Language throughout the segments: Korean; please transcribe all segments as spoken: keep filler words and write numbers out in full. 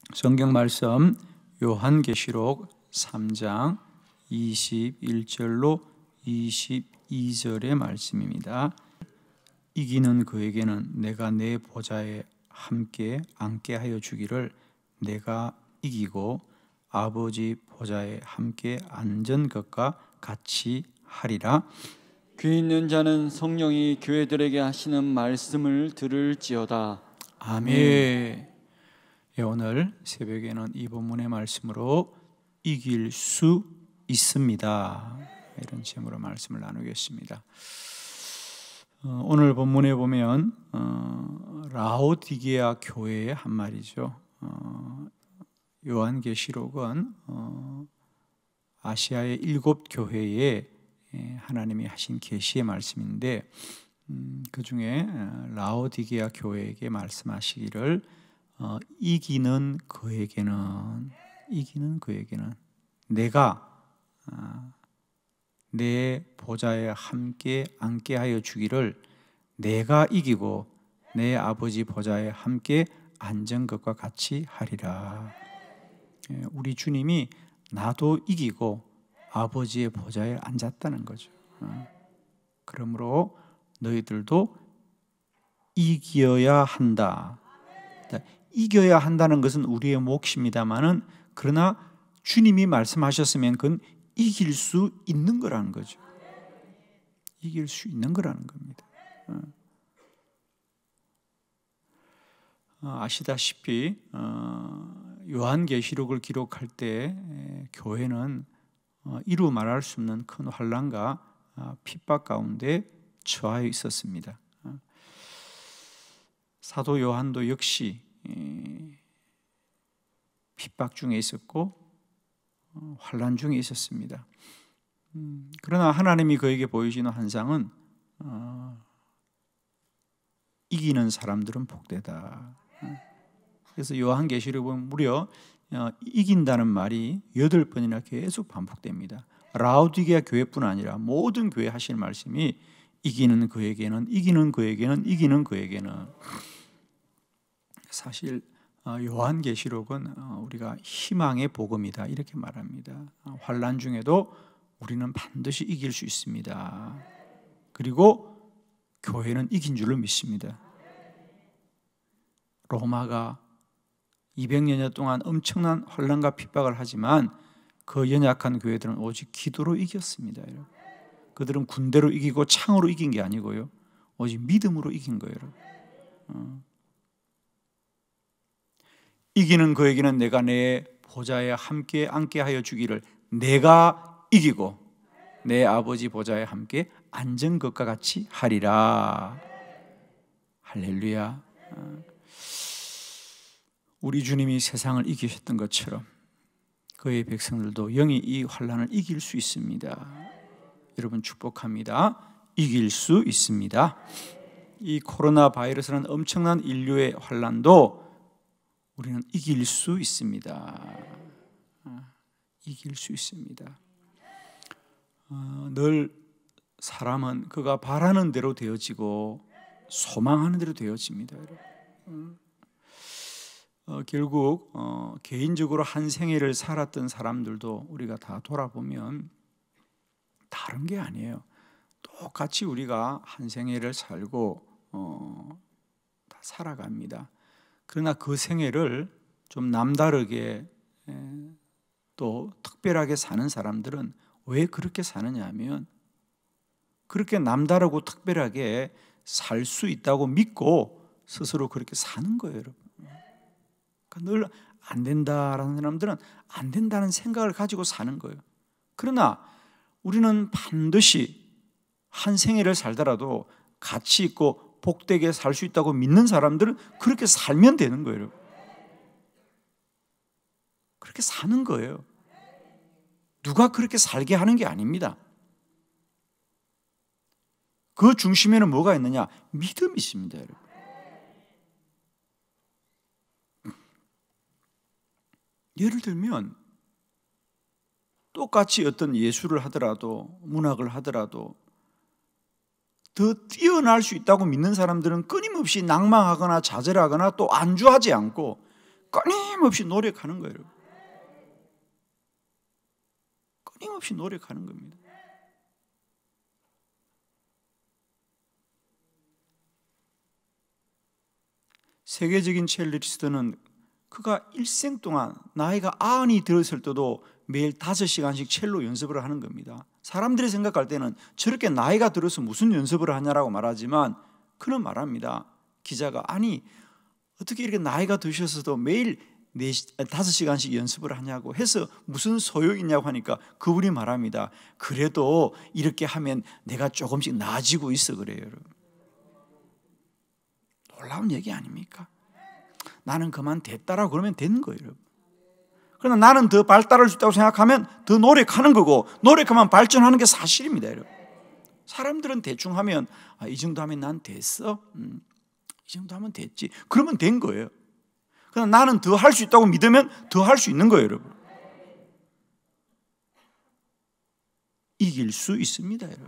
성경 말씀 요한계시록 삼 장 이십일 절로 이십이 절의 말씀입니다. 이기는 그에게는 내가 내 보좌에 함께 앉게 하여 주기를 내가 이기고 아버지 보좌에 함께 앉은 것과 같이 하리라. 귀 있는 자는 성령이 교회들에게 하시는 말씀을 들을지어다. 아멘. 예, 오늘 새벽에는 이 본문의 말씀으로 이길 수 있습니다, 이런 제목으로 말씀을 나누겠습니다. 어, 오늘 본문에 보면 어, 라오디게아 교회의 한 말이죠. 어, 요한계시록은 어, 아시아의 일곱 교회에 하나님이 하신 계시의 말씀인데 음, 그 중에 라오디게아 교회에게 말씀하시기를 어, 이기는 그에게는 이기는 그에게는 내가 어, 내 보좌에 함께 앉게 하여 주기를 내가 이기고 내 아버지 보좌에 함께 앉은 것과 같이 하리라. 예, 우리 주님이 나도 이기고 아버지의 보좌에 앉았다는 거죠. 어, 그러므로 너희들도 이겨야 한다. 이겨야 한다는 것은 우리의 몫입니다만은 그러나 주님이 말씀하셨으면 그건 이길 수 있는 거라는 거죠. 이길 수 있는 거라는 겁니다. 아시다시피 요한계시록을 기록할 때 교회는 이루 말할 수 없는 큰 환난과 핍박 가운데 처하여 있었습니다. 사도 요한도 역시 핍박 중에 있었고 환난 중에 있었습니다. 그러나 하나님이 그에게 보이시는 환상은 이기는 사람들은 복되다. 그래서 요한계시록에 보면 무려 이긴다는 말이 여덟 번이나 계속 반복됩니다. 라오디게아 교회뿐 아니라 모든 교회 하시는 말씀이 이기는 그에게는 이기는 그에게는 이기는 그에게는. 사실 요한계시록은 우리가 희망의 복음이다 이렇게 말합니다. 환난 중에도 우리는 반드시 이길 수 있습니다. 그리고 교회는 이긴 줄로 믿습니다. 로마가 이백 년여 동안 엄청난 환난과 핍박을 하지만 그 연약한 교회들은 오직 기도로 이겼습니다. 그들은 군대로 이기고 창으로 이긴 게 아니고요, 오직 믿음으로 이긴 거예요. 어. 이기는 그에게는 내가 내 보좌에 함께 앉게 하여 주기를 내가 이기고 내 아버지 보좌에 함께 앉은 것과 같이 하리라. 할렐루야. 우리 주님이 세상을 이기셨던 것처럼 그의 백성들도 영이 이 환난을 이길 수 있습니다. 여러분 축복합니다. 이길 수 있습니다. 이 코로나 바이러스는 엄청난 인류의 환난도 우리는 이길 수 있습니다. 이길 수 있습니다. 어, 늘 사람은 그가 바라는 대로 되어지고 소망하는 대로 되어집니다. 어, 결국 어, 개인적으로 한 생애를 살았던 사람들도 우리가 다 돌아보면 다른 게 아니에요. 똑같이 우리가 한 생애를 살고 어, 다 살아갑니다. 그러나 그 생애를 좀 남다르게 또 특별하게 사는 사람들은 왜 그렇게 사느냐 하면 그렇게 남다르고 특별하게 살 수 있다고 믿고 스스로 그렇게 사는 거예요, 여러분. 그러니까 늘 안 된다라는 사람들은 안 된다는 생각을 가지고 사는 거예요. 그러나 우리는 반드시 한 생애를 살더라도 가치 있고 복되게 살 수 있다고 믿는 사람들은 그렇게 살면 되는 거예요. 그렇게 사는 거예요. 누가 그렇게 살게 하는 게 아닙니다. 그 중심에는 뭐가 있느냐? 믿음이 있습니다, 여러분. 예를 들면 똑같이 어떤 예술을 하더라도 문학을 하더라도 더 뛰어날 수 있다고 믿는 사람들은 끊임없이 낭망하거나 좌절하거나 또 안주하지 않고 끊임없이 노력하는 거예요. 끊임없이 노력하는 겁니다. 세계적인 첼리스트는 그가 일생 동안 나이가 아흔이 들었을 때도 매일 다섯 시간씩 첼로 연습을 하는 겁니다. 사람들이 생각할 때는 저렇게 나이가 들어서 무슨 연습을 하냐라고 말하지만 그는 말합니다. 기자가 아니 어떻게 이렇게 나이가 드셔서도 매일 다섯 시간씩 연습을 하냐고 해서 무슨 소용이 있냐고 하니까 그분이 말합니다. 그래도 이렇게 하면 내가 조금씩 나아지고 있어 그래요. 여러분. 놀라운 얘기 아닙니까? 나는 그만 됐다라고 그러면 되는 거예요. 여러분. 그러나 나는 더 발달할 수 있다고 생각하면 더 노력하는 거고 노력하면 발전하는 게 사실입니다. 여러분. 사람들은 대충 하면 아, 이 정도 하면 난 됐어? 음, 이 정도 하면 됐지. 그러면 된 거예요. 그러나 나는 더 할 수 있다고 믿으면 더 할 수 있는 거예요. 여러분. 이길 수 있습니다. 여러분.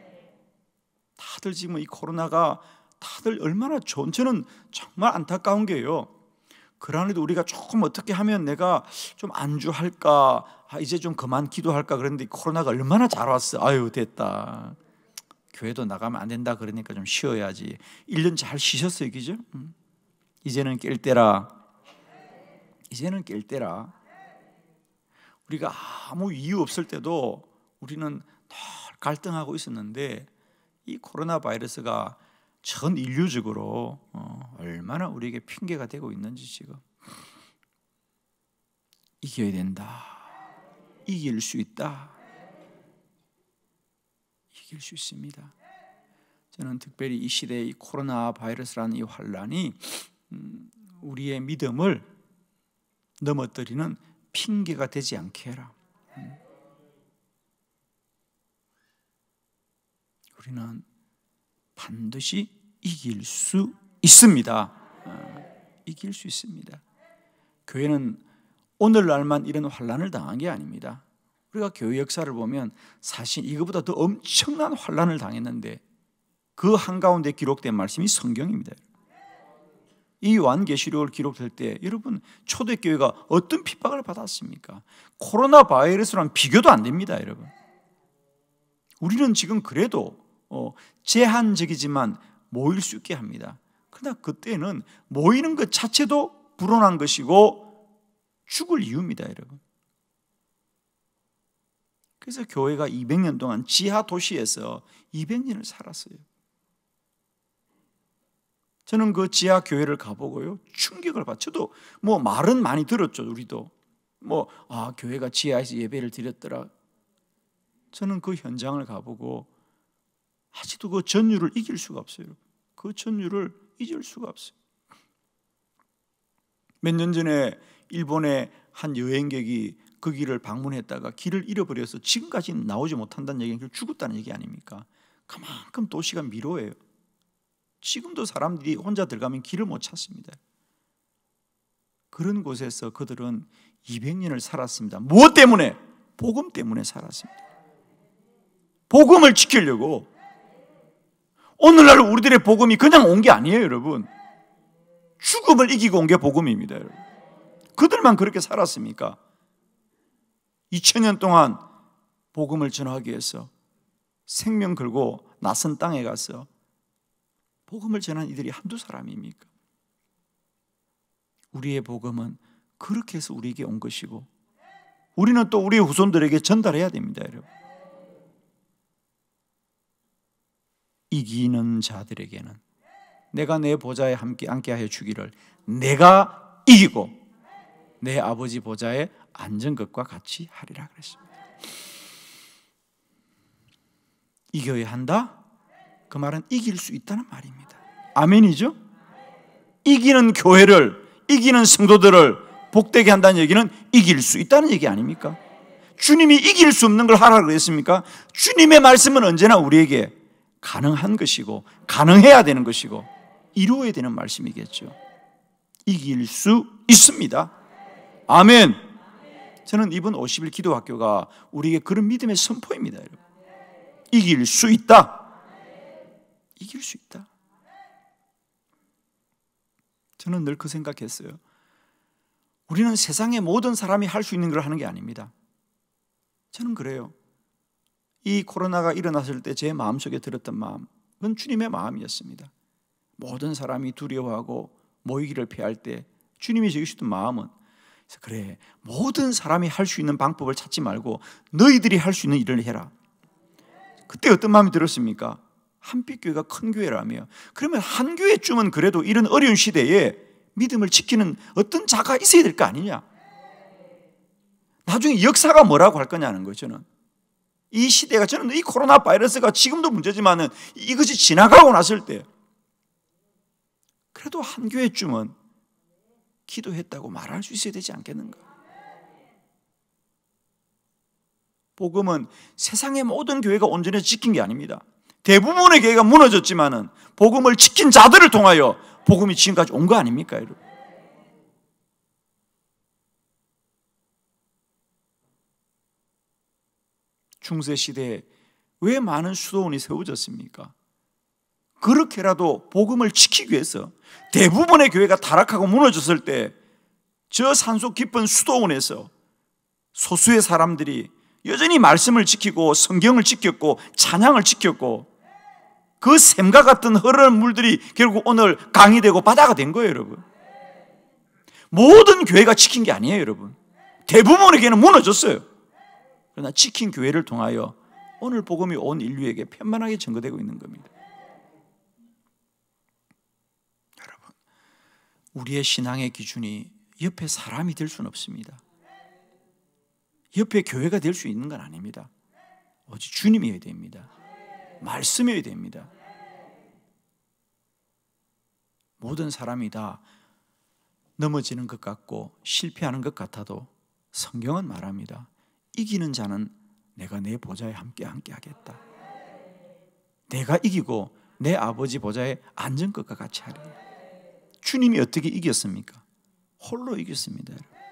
다들 지금 이 코로나가 다들 얼마나 좋은 저는 정말 안타까운 게요. 그러나도 우리가 조금 어떻게 하면 내가 좀 안주할까 아, 이제 좀 그만 기도할까 그랬는데 코로나가 얼마나 잘 왔어. 아유 됐다. 교회도 나가면 안 된다 그러니까 좀 쉬어야지. 일 년 잘 쉬셨어요. 그죠? 음. 이제는 깰 때라. 이제는 깰 때라. 우리가 아무 이유 없을 때도 우리는 늘 갈등하고 있었는데 이 코로나 바이러스가 전 인류적으로 어, 얼마나 우리에게 핑계가 되고 있는지 지금 이겨야 된다. 이길 수 있다. 이길 수 있습니다. 저는 특별히 이 시대의 이 코로나 바이러스라는 이 환란이 음, 우리의 믿음을 넘어뜨리는 핑계가 되지 않게 해라. 음. 우리는 반드시 이길 수 있습니다. 어, 이길 수 있습니다. 교회는 오늘날만 이런 환란을 당한 게 아닙니다. 우리가 교회 역사를 보면 사실 이거보다 더 엄청난 환란을 당했는데 그 한가운데 기록된 말씀이 성경입니다. 이 요한계시록을 기록될 때 여러분 초대교회가 어떤 핍박을 받았습니까? 코로나 바이러스랑 비교도 안 됩니다. 여러분. 우리는 지금 그래도 어, 제한적이지만 모일 수 있게 합니다. 그러나 그때는 모이는 것 자체도 불온한 것이고 죽을 이유입니다. 여러분. 그래서 교회가 이백 년 동안 지하 도시에서 이백 년을 살았어요. 저는 그 지하 교회를 가보고요 충격을 받. 저도 뭐 말은 많이 들었죠. 우리도 뭐 아 교회가 지하에서 예배를 드렸더라. 저는 그 현장을 가보고 아직도 그 전율을 이길 수가 없어요. 그 전율을 잊을 수가 없어요. 몇 년 전에 일본의 한 여행객이 그 길을 방문했다가 길을 잃어버려서 지금까지는 나오지 못한다는 얘기는 죽었다는 얘기 아닙니까? 그만큼 도시가 미로예요. 지금도 사람들이 혼자 들어가면 길을 못 찾습니다. 그런 곳에서 그들은 이백 년을 살았습니다. 무엇 때문에? 복음 때문에 살았습니다. 복음을 지키려고. 오늘날 우리들의 복음이 그냥 온 게 아니에요. 여러분. 죽음을 이기고 온 게 복음입니다. 여러분. 그들만 그렇게 살았습니까? 이천 년 동안 복음을 전하기 위해서 생명 걸고 낯선 땅에 가서 복음을 전한 이들이 한두 사람입니까? 우리의 복음은 그렇게 해서 우리에게 온 것이고 우리는 또 우리의 후손들에게 전달해야 됩니다. 여러분. 이기는 자들에게는 내가 내 보좌에 함께 앉게하여 주기를 내가 이기고 내 아버지 보좌에 앉은 것과 같이 하리라 그랬습니다. 이겨야 한다? 그 말은 이길 수 있다는 말입니다. 아멘이죠? 이기는 교회를, 이기는 성도들을 복되게 한다는 얘기는 이길 수 있다는 얘기 아닙니까? 주님이 이길 수 없는 걸 하라고 그랬습니까? 주님의 말씀은 언제나 우리에게 가능한 것이고 가능해야 되는 것이고 이루어야 되는 말씀이겠죠. 이길 수 있습니다. 아멘. 저는 이번 오십 일 기도학교가 우리에게 그런 믿음의 선포입니다. 여러분. 이길 수 있다. 이길 수 있다. 저는 늘 그 생각했어요. 우리는 세상의 모든 사람이 할 수 있는 걸 하는 게 아닙니다. 저는 그래요. 이 코로나가 일어났을 때 제 마음속에 들었던 마음, 그건 주님의 마음이었습니다. 모든 사람이 두려워하고 모이기를 피할 때 주님이 적으셨던 마음은, 그래서 그래, 모든 사람이 할 수 있는 방법을 찾지 말고 너희들이 할 수 있는 일을 해라. 그때 어떤 마음이 들었습니까? 한빛교회가 큰 교회라며, 그러면 한 교회쯤은 그래도 이런 어려운 시대에 믿음을 지키는 어떤 자가 있어야 될 거 아니냐. 나중에 역사가 뭐라고 할 거냐는 거죠. 저는 이 시대가, 저는 이 코로나 바이러스가 지금도 문제지만 이것이 지나가고 났을 때 그래도 한 교회쯤은 기도했다고 말할 수 있어야 되지 않겠는가. 복음은 세상의 모든 교회가 온전히 지킨 게 아닙니다. 대부분의 교회가 무너졌지만은 복음을 지킨 자들을 통하여 복음이 지금까지 온 거 아닙니까, 여러분? 중세 시대에 왜 많은 수도원이 세워졌습니까? 그렇게라도 복음을 지키기 위해서. 대부분의 교회가 타락하고 무너졌을 때 저 산속 깊은 수도원에서 소수의 사람들이 여전히 말씀을 지키고 성경을 지켰고 찬양을 지켰고, 그 샘과 같은 흐르는 물들이 결국 오늘 강이 되고 바다가 된 거예요, 여러분. 모든 교회가 지킨 게 아니에요, 여러분. 대부분의 교회는 무너졌어요. 그러나 지킨 교회를 통하여 오늘 복음이 온 인류에게 편만하게 전거되고 있는 겁니다. 여러분, 우리의 신앙의 기준이 옆에 사람이 될 수는 없습니다. 옆에 교회가 될 수 있는 건 아닙니다. 오직 주님이어야 됩니다. 말씀이어야 됩니다. 모든 사람이 다 넘어지는 것 같고 실패하는 것 같아도 성경은 말합니다. 이기는 자는 내가 내 보좌에 함께 함께 하겠다. 내가 이기고 내 아버지 보좌에 앉은 것과 같이 하리라. 주님이 어떻게 이겼습니까? 홀로 이겼습니다.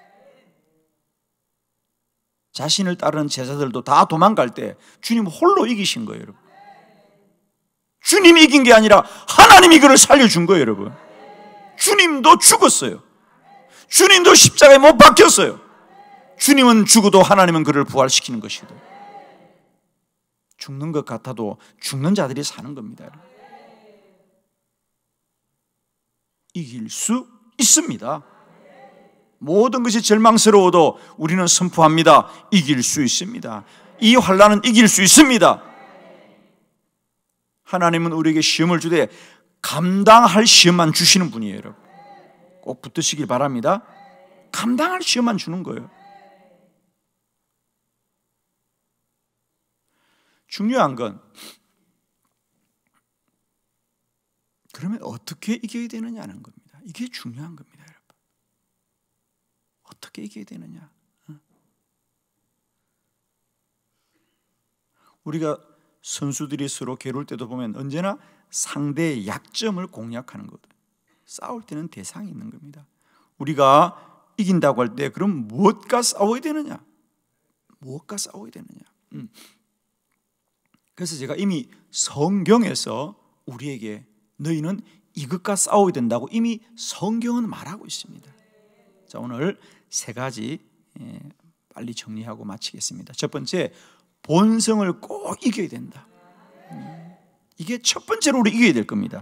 자신을 따르는 제자들도 다 도망갈 때 주님 홀로 이기신 거예요, 여러분. 주님이 이긴 게 아니라 하나님이 그를 살려준 거예요, 여러분. 주님도 죽었어요. 주님도 십자가에 못 박혔어요. 주님은 죽어도 하나님은 그를 부활시키는 것이다. 죽는 것 같아도 죽는 자들이 사는 겁니다, 여러분. 이길 수 있습니다. 모든 것이 절망스러워도 우리는 선포합니다. 이길 수 있습니다. 이 환난은 이길 수 있습니다. 하나님은 우리에게 시험을 주되 감당할 시험만 주시는 분이에요, 여러분. 꼭 붙드시길 바랍니다. 감당할 시험만 주는 거예요. 중요한 건 그러면 어떻게 이겨야 되느냐는 겁니다. 이게 중요한 겁니다, 여러분. 어떻게 이겨야 되느냐? 우리가 선수들이 서로 겨룰 때도 보면 언제나 상대의 약점을 공략하는 거거든요. 싸울 때는 대상이 있는 겁니다. 우리가 이긴다고 할 때 그럼 무엇과 싸워야 되느냐? 무엇과 싸워야 되느냐? 음. 그래서 제가 이미 성경에서 우리에게 너희는 이것과 싸워야 된다고 이미 성경은 말하고 있습니다. 자, 오늘 세 가지 빨리 정리하고 마치겠습니다. 첫 번째, 본성을 꼭 이겨야 된다. 이게 첫 번째로 우리 이겨야 될 겁니다.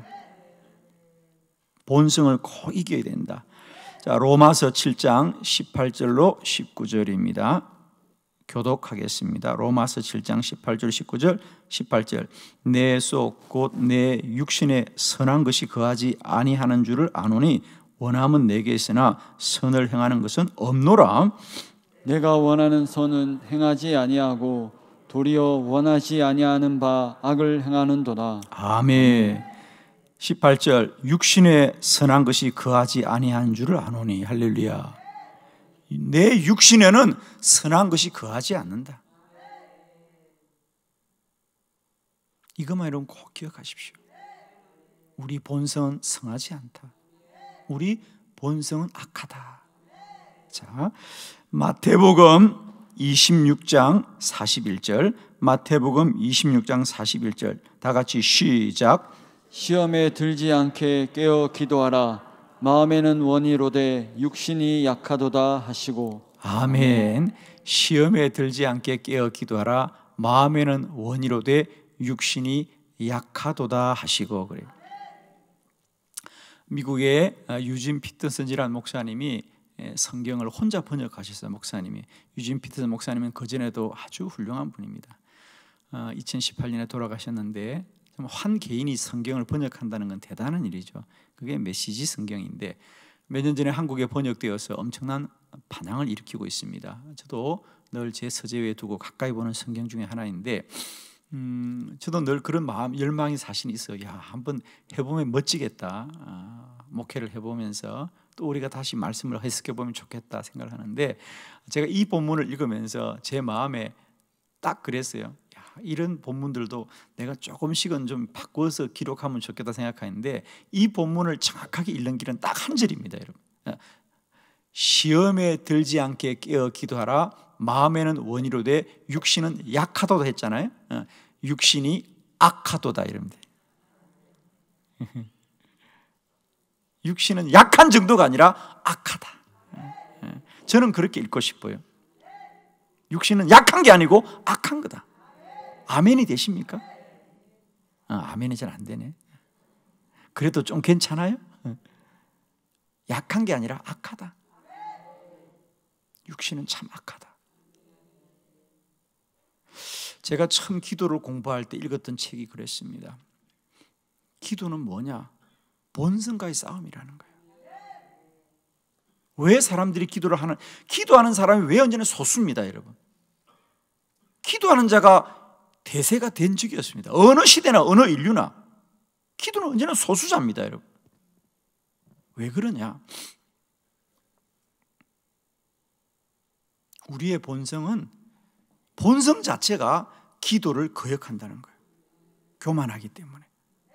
본성을 꼭 이겨야 된다. 자, 로마서 칠 장 십팔 절로 십구 절입니다. 교독하겠습니다. 로마서 칠 장 십팔 절 십구 절 십팔 절. 내 속 곧 내 육신에 선한 것이 거하지 아니하는 줄을 아노니 원함은 내게 있으나 선을 행하는 것은 없노라. 내가 원하는 선은 행하지 아니하고 도리어 원하지 아니하는 바 악을 행하는도다. 아멘. 십팔 절. 육신에 선한 것이 거하지 아니하는 줄을 아노니. 할렐루야. 내 육신에는 선한 것이 거하지 않는다. 이것만 여러분 꼭 기억하십시오. 우리 본성은 성하지 않다. 우리 본성은 악하다. 자, 마태복음 이십육 장 사십일 절. 마태복음 이십육 장 사십일 절. 다 같이 시작. 시험에 들지 않게 깨어 기도하라. 마음에는 원이로되 육신이 약하도다 하시고. 아멘. 시험에 들지 않게 깨어 기도하라. 마음에는 원이로되 육신이 약하도다 하시고. 그래요. 미국의 유진 피터슨이라는 목사님이 성경을 혼자 번역하셨어요. 목사님이. 유진 피터슨 목사님은 그전에도 아주 훌륭한 분입니다. 이천십팔 년에 돌아가셨는데 한 개인이 성경을 번역한다는 건 대단한 일이죠. 그게 메시지 성경인데 몇 년 전에 한국에 번역되어서 엄청난 반향을 일으키고 있습니다. 저도 늘 제 서재에 두고 가까이 보는 성경 중에 하나인데 음, 저도 늘 그런 마음, 열망이 사실 있어요. 야, 한번 해보면 멋지겠다. 아, 목회를 해보면서 또 우리가 다시 말씀을 해석해보면 좋겠다 생각을 하는데 제가 이 본문을 읽으면서 제 마음에 딱 그랬어요. 야, 이런 본문들도 내가 조금씩은 좀 바꿔서 기록하면 좋겠다 생각하는데 이 본문을 정확하게 읽는 길은 딱 한 절입니다, 여러분. 시험에 들지 않게 깨어 기도하라. 마음에는 원이로되 육신은 약하도다 했잖아요. 육신이 악하도다 이럽니다. 육신은 약한 정도가 아니라 악하다. 저는 그렇게 읽고 싶어요. 육신은 약한 게 아니고 악한 거다. 아멘이 되십니까? 아, 아멘이 잘 안 되네. 그래도 좀 괜찮아요? 약한 게 아니라 악하다. 육신은 참 악하다. 제가 처음 기도를 공부할 때 읽었던 책이 그랬습니다. 기도는 뭐냐? 본성과의 싸움이라는 거예요. 왜 사람들이 기도를 하는, 기도하는 사람이 왜 언제나 소수입니다, 여러분. 기도하는 자가 대세가 된 적이 없습니다. 어느 시대나 어느 인류나 기도는 언제나 소수자입니다, 여러분. 왜 그러냐? 우리의 본성은 본성 자체가 기도를 거역한다는 거예요. 교만하기 때문에.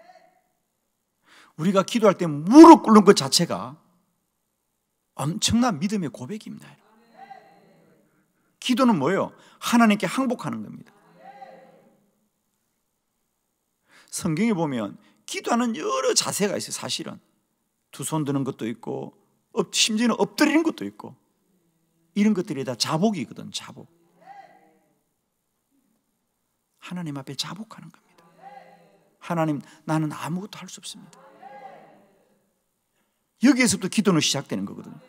우리가 기도할 때 무릎 꿇는 것 자체가 엄청난 믿음의 고백입니다. 기도는 뭐예요? 하나님께 항복하는 겁니다. 성경에 보면 기도하는 여러 자세가 있어요. 사실은 두 손 드는 것도 있고 심지어는 엎드리는 것도 있고 이런 것들이 다 자복이거든. 자복. 하나님 앞에 자복하는 겁니다. 하나님, 나는 아무것도 할 수 없습니다. 여기에서부터 기도는 시작되는 거거든요.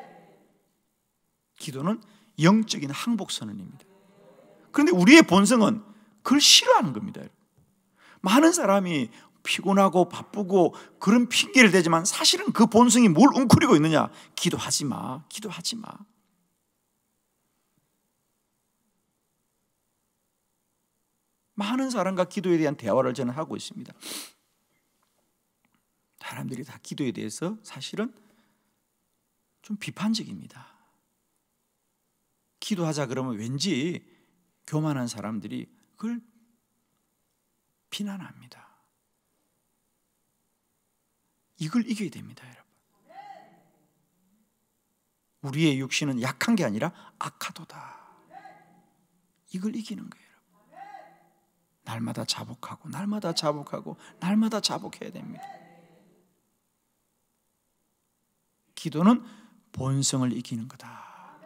기도는 영적인 항복 선언입니다. 그런데 우리의 본성은 그걸 싫어하는 겁니다. 많은 사람이 피곤하고 바쁘고 그런 핑계를 대지만 사실은 그 본성이 뭘 웅크리고 있느냐? 기도하지 마, 기도하지 마. 많은 사람과 기도에 대한 대화를 저는 하고 있습니다. 사람들이 다 기도에 대해서 사실은 좀 비판적입니다. 기도하자 그러면 왠지 교만한 사람들이 그걸 비난합니다. 이걸 이겨야 됩니다, 여러분. 우리의 육신은 약한 게 아니라 악하도다. 이걸 이기는 거예요. 날마다 자복하고 날마다 자복하고 날마다 자복해야 됩니다. 기도는 본성을 이기는 거다.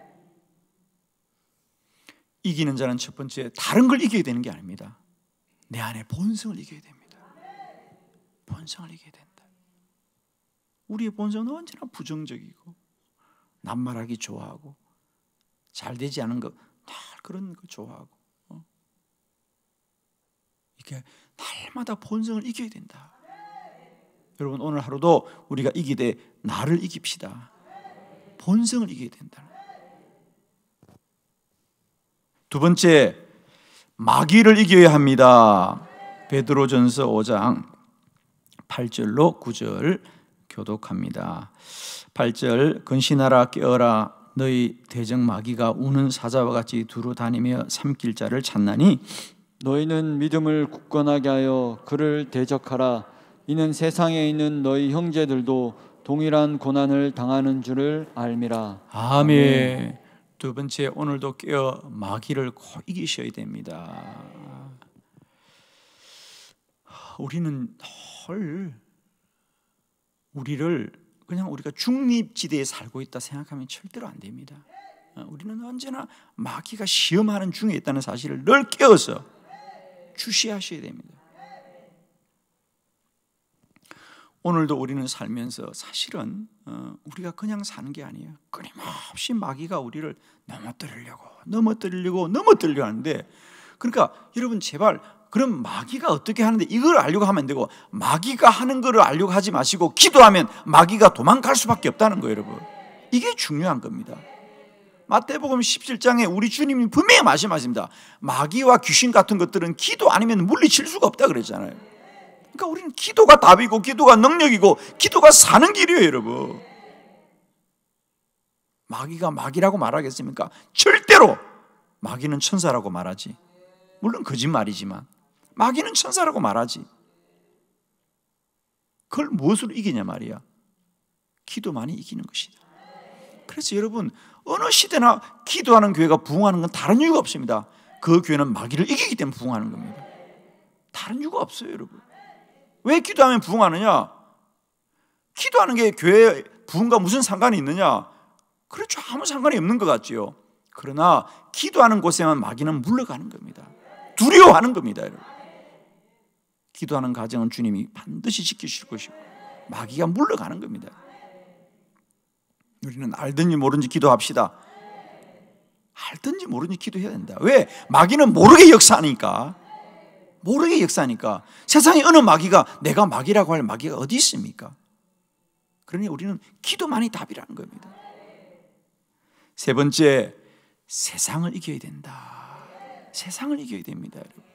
이기는 자는 첫 번째 다른 걸 이겨야 되는 게 아닙니다. 내 안에 본성을 이겨야 됩니다. 본성을 이겨야 된다. 우리의 본성은 언제나 부정적이고 낱말하기 좋아하고 잘 되지 않은 거 다 그런 거 좋아하고 어? 이렇게 날마다 본성을 이겨야 된다. 여러분 오늘 하루도 우리가 이기되 나를 이깁시다. 본성을 이겨야 된다. 두 번째, 마귀를 이겨야 합니다. 베드로전서 오 장 팔 절로 구 절 교독합니다. 팔 절, 근신하라 깨어라 너희 대적 마귀가 우는 사자와 같이 두루 다니며 삼킬 자를 찾나니 너희는 믿음을 굳건하게 하여 그를 대적하라. 이는 세상에 있는 너희 형제들도 동일한 고난을 당하는 줄을 알미라. 아멘. 아멘. 두 번째, 오늘도 깨어 마귀를 꼭 이기셔야 됩니다. 우리는 헐 우리를 그냥 우리가 중립지대에 살고 있다 생각하면 절대로 안 됩니다. 우리는 언제나 마귀가 시험하는 중에 있다는 사실을 늘 깨어서 주시하셔야 됩니다. 오늘도 우리는 살면서 사실은 우리가 그냥 사는 게 아니에요. 끊임없이 마귀가 우리를 넘어뜨리려고 넘어뜨리려고 넘어뜨리려고 하는데, 그러니까 여러분 제발 그럼 마귀가 어떻게 하는데 이걸 알려고 하면 안 되고, 마귀가 하는 거를 알려고 하지 마시고 기도하면 마귀가 도망갈 수밖에 없다는 거예요. 여러분, 이게 중요한 겁니다. 마태복음 십칠 장에 우리 주님이 분명히 말씀하십니다. 마귀와 귀신 같은 것들은 기도 아니면 물리칠 수가 없다 그랬잖아요. 그러니까 우리는 기도가 답이고 기도가 능력이고 기도가 사는 길이에요. 여러분, 마귀가 마귀라고 말하겠습니까? 절대로. 마귀는 천사라고 말하지. 물론 거짓말이지만 마귀는 천사라고 말하지. 그걸 무엇으로 이기냐 말이야. 기도만이 이기는 것이다. 그래서 여러분, 어느 시대나 기도하는 교회가 부흥하는 건 다른 이유가 없습니다. 그 교회는 마귀를 이기기 때문에 부흥하는 겁니다. 다른 이유가 없어요. 여러분, 왜 기도하면 부흥하느냐? 기도하는 게 교회 부흥과 무슨 상관이 있느냐? 그렇죠, 아무 상관이 없는 것 같지요. 그러나 기도하는 곳에만 마귀는 물러가는 겁니다. 두려워하는 겁니다. 여러분, 기도하는 가정은 주님이 반드시 지키실 것이고 마귀가 물러가는 겁니다. 우리는 알든지 모르든지 기도합시다. 알든지 모르든지 기도해야 된다. 왜? 마귀는 모르게 역사하니까. 모르게 역사하니까. 세상에 어느 마귀가 내가 마귀라고 할 마귀가 어디 있습니까? 그러니 우리는 기도만이 답이라는 겁니다. 세 번째, 세상을 이겨야 된다. 세상을 이겨야 됩니다. 여러분,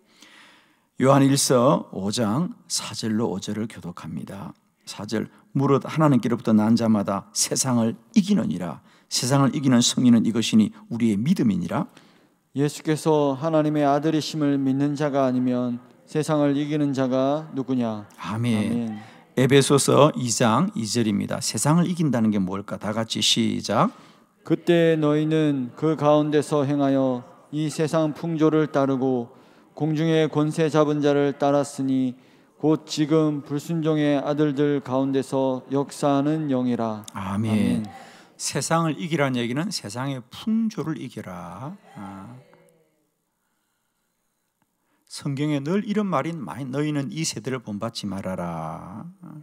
요한일서 오 장 사 절로 오 절을 교독합니다. 사 절, 무릇 하나님께로부터 난 자마다 세상을 이기느니라. 세상을 이기는 승리는 이것이니 우리의 믿음이니라. 예수께서 하나님의 아들이심을 믿는 자가 아니면 세상을 이기는 자가 누구냐. 아멘. 아멘. 에베소서 이 장 이 절입니다. 세상을 이긴다는 게 뭘까? 다 같이 시작. 그때 너희는 그 가운데서 행하여 이 세상 풍조를 따르고 공중의 권세 잡은 자를 따랐으니 곧 지금 불순종의 아들들 가운데서 역사하는 영이라. 아멘. 아멘. 세상을 이기라는 얘기는 세상의 풍조를 이겨라. 아. 성경에 늘 이런 말이 많이, 너희는 이 세대를 본받지 말아라. 아.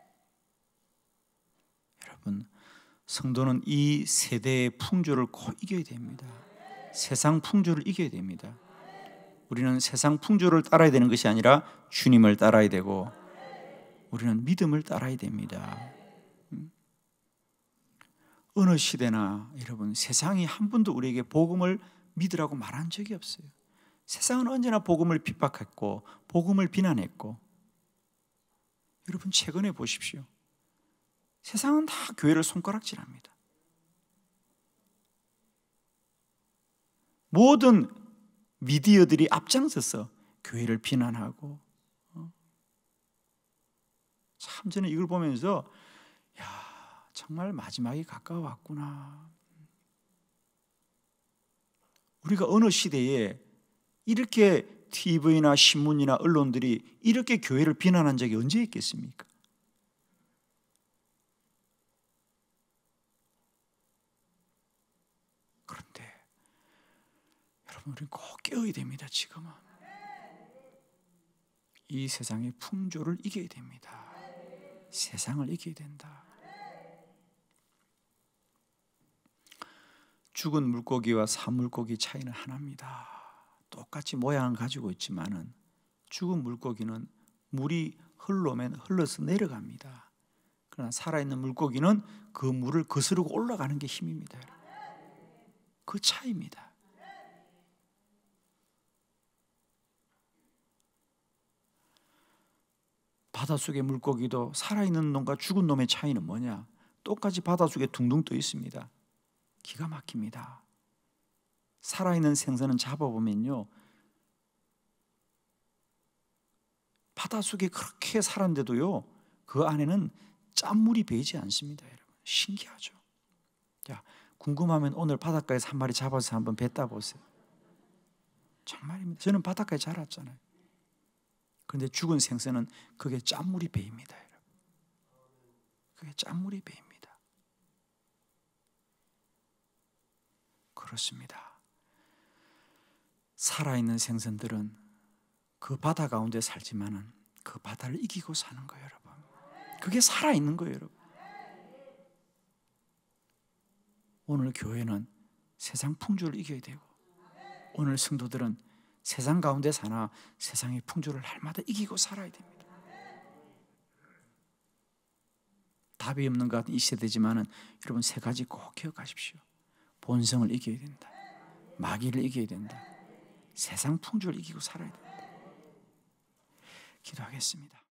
여러분, 성도는 이 세대의 풍조를 꼭 이겨야 됩니다. 세상 풍조를 이겨야 됩니다. 우리는 세상 풍조를 따라야 되는 것이 아니라 주님을 따라야 되고 우리는 믿음을 따라야 됩니다. 어느 시대나 여러분, 세상이 한 번도 우리에게 복음을 믿으라고 말한 적이 없어요. 세상은 언제나 복음을 핍박했고 복음을 비난했고, 여러분 최근에 보십시오. 세상은 다 교회를 손가락질합니다. 모든 미디어들이 앞장서서 교회를 비난하고, 어? 참 저는 이걸 보면서 야, 정말 마지막이 가까워왔구나. 우리가 어느 시대에 이렇게 티비나 신문이나 언론들이 이렇게 교회를 비난한 적이 언제 있겠습니까? 그런데 여러분, 우리는 꼭 깨어야 됩니다. 지금은 이 세상의 풍조를 이겨야 됩니다. 세상을 이겨야 된다. 죽은 물고기와 산물고기 차이는 하나입니다. 똑같이 모양을 가지고 있지만은 죽은 물고기는 물이 흘러오면 흘러서 내려갑니다. 그러나 살아있는 물고기는 그 물을 거스르고 올라가는 게 힘입니다. 그 차이입니다. 바닷속의 물고기도 살아있는 놈과 죽은 놈의 차이는 뭐냐? 똑같이 바닷속에 둥둥 떠 있습니다. 기가 막힙니다. 살아있는 생선은 잡아보면요, 바닷속에 그렇게 살았는데도요, 그 안에는 짠물이 배이지 않습니다. 여러분, 신기하죠? 자, 궁금하면 오늘 바닷가에서 한 마리 잡아서 한번 뱉다 보세요. 정말입니다. 저는 바닷가에 자랐잖아요. 그런데 죽은 생선은 그게 짠물이 배입니다. 여러분. 그게 짠물이 배입니다. 그렇습니다. 살아있는 생선들은 그 바다 가운데 살지만은 그 바다를 이기고 사는 거예요, 여러분. 그게 살아있는 거예요, 여러분. 오늘 교회는 세상 풍조를 이겨야 되고, 오늘 성도들은 세상 가운데 사나 세상의 풍조를 날마다 이기고 살아야 됩니다. 답이 없는 것 같은 이 세대지만은 여러분 세 가지 꼭 기억하십시오. 본성을 이겨야 된다. 마귀를 이겨야 된다. 세상 풍조를 이기고 살아야 된다. 기도하겠습니다.